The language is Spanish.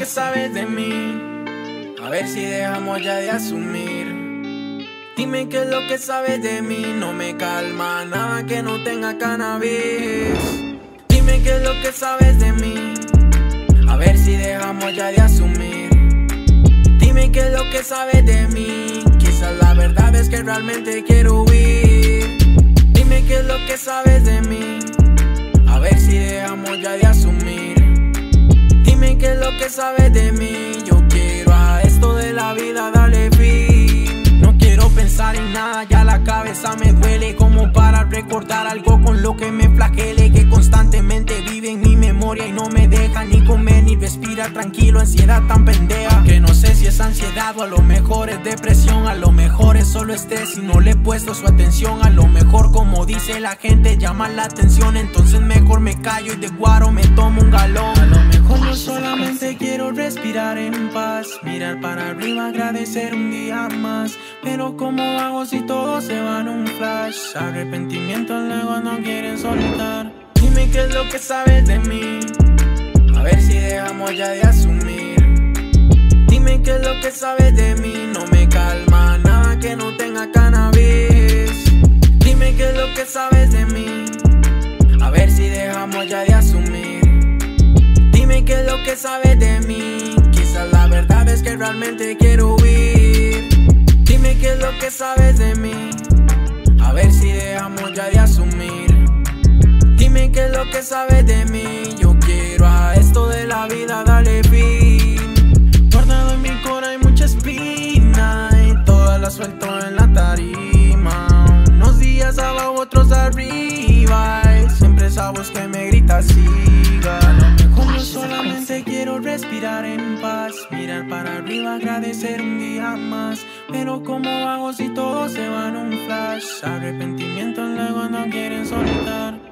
que sabes de mí. A ver si dejamos ya de asumir. Dime qué es lo que sabes de mí. No me calma nada que no tenga cannabis. Dime qué es lo que sabes de mí. A ver si dejamos ya de asumir. Dime qué es lo que sabes de mí. Quizás la verdad es que realmente quiero huir. Dime qué es lo que sabes de mí. A ver si dejamos ya de asumir. Dime qué es lo que sabes de mí. Yo quiero a esto de la vida darle fin. No quiero pensar en nada, ya la cabeza me duele. Como para recordar algo con lo que me flagele, que constantemente vive en mi memoria y no me deja ni comer ni respirar tranquilo. Ansiedad tan pendeja que no sé si es ansiedad o a lo mejor es depresión. A lo mejor es solo estrés y no le he puesto su atención. A lo mejor, como dice la gente, llama la atención. Entonces mejor me callo y de guaro me tomo un galón. A lo mejor no solamente quiero respirar en paz, mirar para arriba, agradecer un día más. Pero ¿cómo hago si todo se va en un flash? Arrepentimiento luego no quieren soltar. Dime qué es lo que sabes de mí. A ver si dejamos ya de asumir. Dime qué es lo que sabes de mí. No me calma nada que no tenga cannabis. Dime qué es lo que sabes de mí. A ver si dejamos ya de asumir. Dime qué es lo que sabes de mí. Quizás la verdad es que realmente quiero huir. Dime qué es lo que sabes de mí. A ver si dejamos ya de asumir. Dime qué es lo que sabes de mí. Yo quiero a esto de la vida darle fin. Guardado en mi cora hay mucha espina y toda la suelto en la tarima. Unos días abajo, otros arriba, y siempre esa voz que me grita siga. A lo mejor no solamente quiero respirar en paz, mirar para arriba, agradecer un día más. Pero ¿cómo hago si todo se va en un flash? Arrepentimiento luego no quieren soltar.